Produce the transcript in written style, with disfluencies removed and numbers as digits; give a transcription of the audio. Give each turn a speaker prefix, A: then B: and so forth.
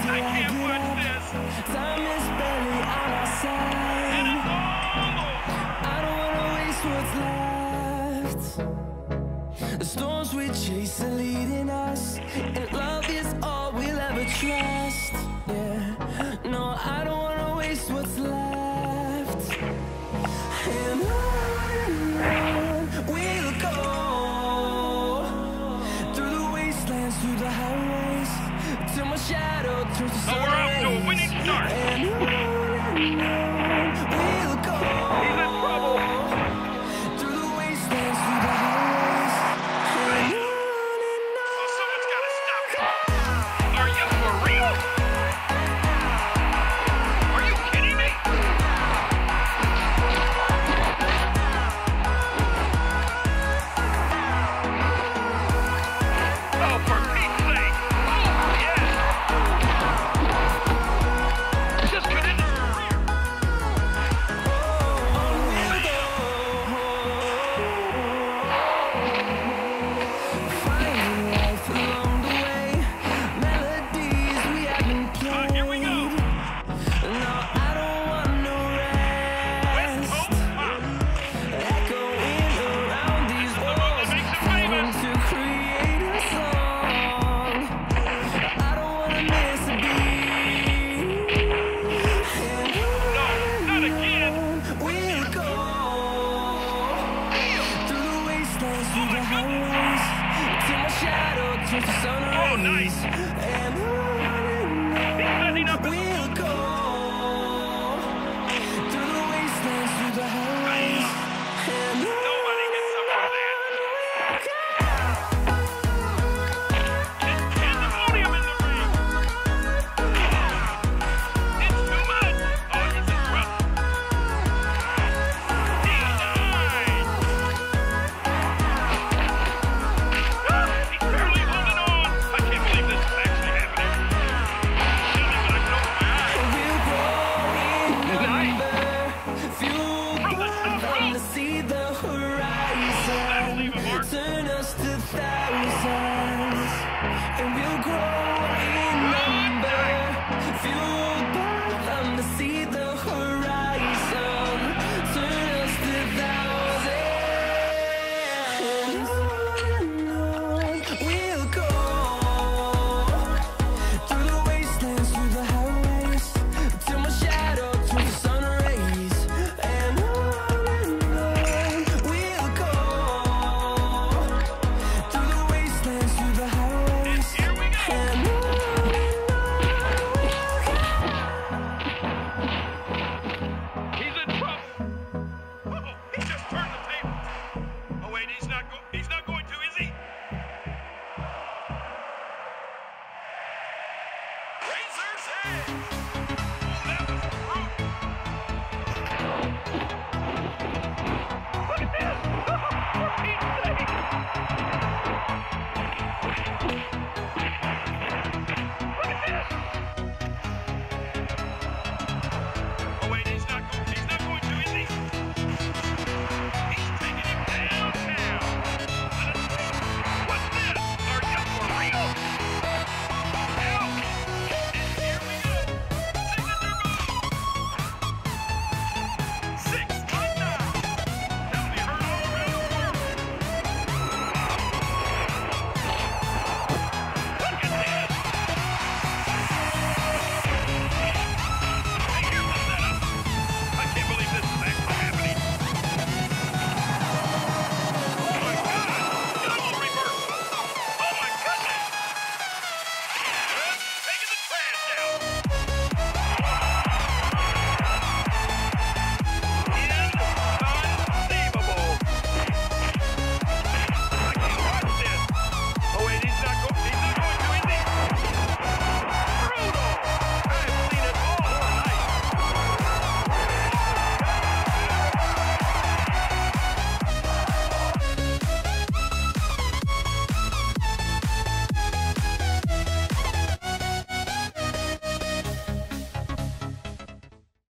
A: I can't watch this.
B: Time is barely on our side.
A: And it's almost.
B: I don't wanna waste what's left. The storms we chase are leading us, and love is all we'll ever trust. Yeah, no, I don't wanna waste what's left. And on we'll go, through the wastelands, through the highways, till my shadow turns to sun
A: Oh, we're off to a winning start.
B: And we'll go.
A: He's in trouble.
B: Through the wastelands, through the highways, and on.
A: Oh, someone's got to stop it. Are you for real? Are you kidding me? Oh, for Pete's sake. Oh, yeah. Just cut into his career.
B: Finding life along the way, melodies we haven't played.
A: Here we go.
B: No, I don't want no
A: West
B: rest.
A: Coast Pop.
B: Echoing around these
A: The one that
B: walls,
A: makes it
B: fighting
A: famous.
B: to create a song. I don't wanna miss a beat.
A: No, not again.
B: We'll go through the wastelands, through the highways, till my shadow turns to sun rays.
A: Oh, nice.
B: And
A: He's setting up his
B: we'll go through the wastelands, through the highways, and
A: Nobody gets up from that. Pandemonium in the ring. It's too much. Oh, he's in trouble. Denied. He's barely holding on. I can't believe this is actually happening. Tell me when I close my eyes.
B: we'll grow in
A: Nice.
B: number, fueled
A: From the
B: by
A: top
B: fun
A: rope.
B: to see the
A: That'll leave a
B: horizon,
A: mark.
B: turn us to thousands, and we'll grow in number, fueled